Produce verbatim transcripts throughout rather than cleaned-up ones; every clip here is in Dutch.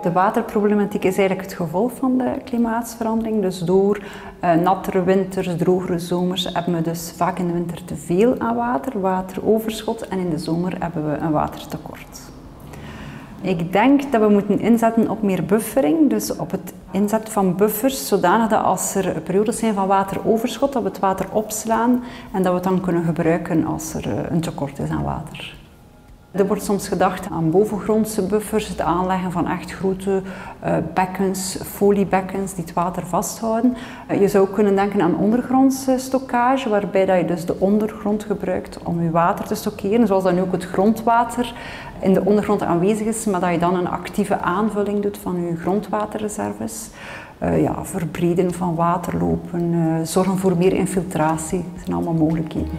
De waterproblematiek is eigenlijk het gevolg van de klimaatsverandering. Dus door uh, nattere winters, drogere zomers hebben we dus vaak in de winter te veel aan water, wateroverschot, en in de zomer hebben we een watertekort. Ik denk dat we moeten inzetten op meer buffering, dus op het inzetten van buffers, zodanig dat als er periodes zijn van wateroverschot, dat we het water opslaan en dat we het dan kunnen gebruiken als er een tekort is aan water. Er wordt soms gedacht aan bovengrondse buffers, het aanleggen van echt grote uh, bekkens, foliebekkens die het water vasthouden. Uh, je zou kunnen denken aan ondergrondse stockage, waarbij dat je dus de ondergrond gebruikt om je water te stockeren, zoals dan ook het grondwater in de ondergrond aanwezig is, maar dat je dan een actieve aanvulling doet van je grondwaterreserves. Uh, ja, verbreden van waterlopen, uh, zorgen voor meer infiltratie, dat zijn allemaal mogelijkheden.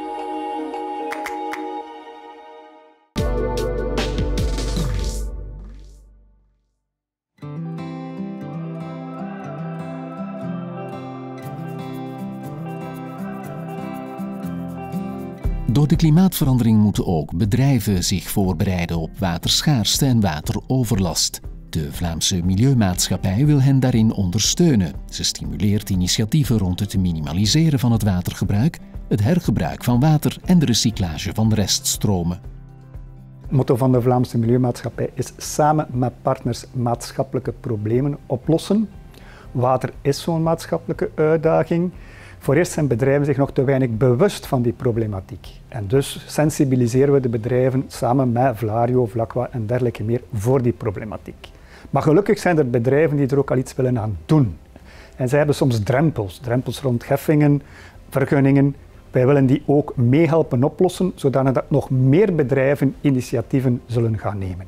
Door de klimaatverandering moeten ook bedrijven zich voorbereiden op waterschaarste en wateroverlast. De Vlaamse Milieumaatschappij wil hen daarin ondersteunen. Ze stimuleert initiatieven rond het minimaliseren van het watergebruik, het hergebruik van water en de recyclage van reststromen. Het motto van de Vlaamse Milieumaatschappij is samen met partners maatschappelijke problemen oplossen. Water is zo'n maatschappelijke uitdaging. Voor eerst zijn bedrijven zich nog te weinig bewust van die problematiek. En dus sensibiliseren we de bedrijven samen met Vlario, Vlaqua en dergelijke meer voor die problematiek. Maar gelukkig zijn er bedrijven die er ook al iets willen aan doen. En zij hebben soms drempels, drempels rond heffingen, vergunningen. Wij willen die ook meehelpen oplossen, zodat nog meer bedrijven initiatieven zullen gaan nemen.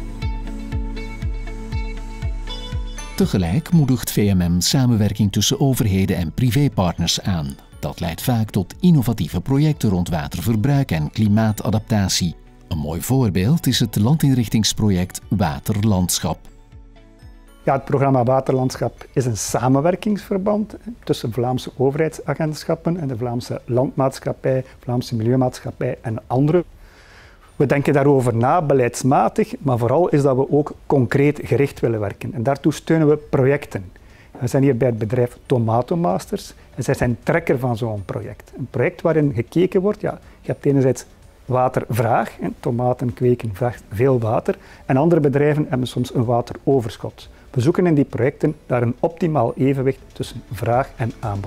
Tegelijk moedigt V M M samenwerking tussen overheden en privépartners aan. Dat leidt vaak tot innovatieve projecten rond waterverbruik en klimaatadaptatie. Een mooi voorbeeld is het landinrichtingsproject Waterlandschap. Ja, het programma Waterlandschap is een samenwerkingsverband tussen Vlaamse overheidsagentschappen en de Vlaamse Landmaatschappij, Vlaamse Milieumaatschappij en anderen. We denken daarover na, beleidsmatig, maar vooral is dat we ook concreet gericht willen werken. En daartoe steunen we projecten. We zijn hier bij het bedrijf Tomato Masters en zij zijn trekker van zo'n project. Een project waarin gekeken wordt, ja, je hebt enerzijds watervraag, en tomaten kweken vraagt veel water, en andere bedrijven hebben soms een wateroverschot. We zoeken in die projecten naar een optimaal evenwicht tussen vraag en aanbod.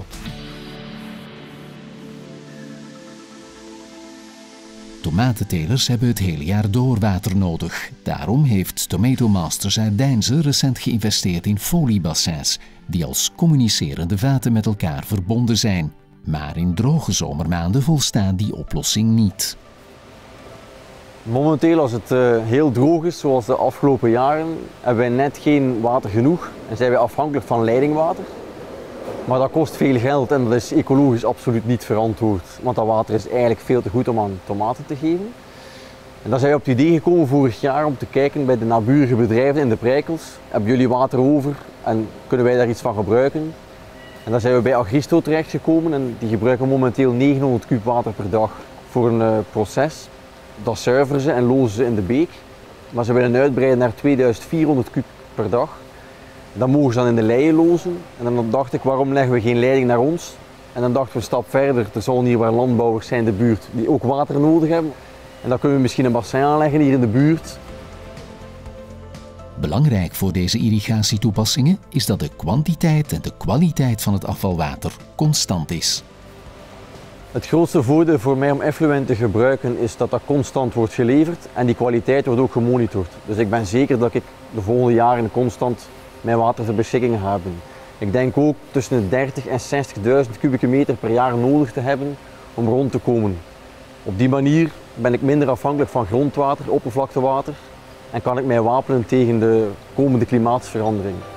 Tomatentelers hebben het hele jaar door water nodig. Daarom heeft Tomato Masters uit Deinze recent geïnvesteerd in foliebassins, die als communicerende vaten met elkaar verbonden zijn. Maar in droge zomermaanden volstaat die oplossing niet. Momenteel, als het uh, heel droog is, zoals de afgelopen jaren, hebben wij net geen water genoeg en zijn wij afhankelijk van leidingwater. Maar dat kost veel geld en dat is ecologisch absoluut niet verantwoord, want dat water is eigenlijk veel te goed om aan tomaten te geven. En dan zijn we op het idee gekomen vorig jaar om te kijken bij de naburige bedrijven in de Prijkels. Hebben jullie water over en kunnen wij daar iets van gebruiken? En dan zijn we bij Agristo terechtgekomen en die gebruiken momenteel negenhonderd kub water per dag voor een uh, proces. Dat zuiveren ze en lozen ze in de beek. Maar ze willen uitbreiden naar tweeduizend vierhonderd kub per dag. Dat mogen ze dan in de leien lozen. En dan dacht ik, waarom leggen we geen leiding naar ons? En dan dachten we een stap verder, er zullen hier waar landbouwers zijn in de buurt die ook water nodig hebben. En dan kunnen we misschien een bassin aanleggen hier in de buurt. Belangrijk voor deze irrigatietoepassingen is dat de kwantiteit en de kwaliteit van het afvalwater constant is. Het grootste voordeel voor mij om effluent te gebruiken is dat dat constant wordt geleverd en die kwaliteit wordt ook gemonitord. Dus ik ben zeker dat ik de volgende jaren constant mijn water ter beschikking ga hebben. Ik denk ook tussen de dertig en zestigduizend kubieke meter per jaar nodig te hebben om rond te komen. Op die manier ben ik minder afhankelijk van grondwater, oppervlaktewater en kan ik mij wapenen tegen de komende klimaatsverandering.